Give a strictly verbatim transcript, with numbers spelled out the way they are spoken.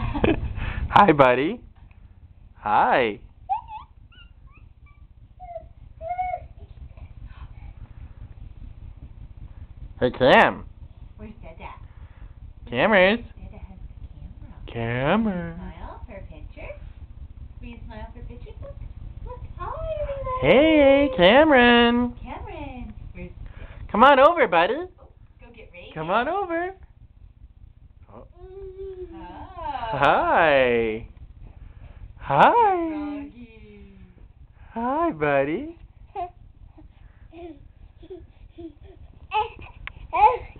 Hi, buddy. Hi. Hey, Cam. Where's Dada? Cameras. Dada has the camera. Camera. Smile for a picture. Will you smile for a picture? Look. Look. Hi, everybody. Hey, Cameron. Cameron. Where's Dada? Come on over, buddy. Oh, go get ready. Come on over. Oh. Oh. Hi. Hi. Doggy. Hi, buddy.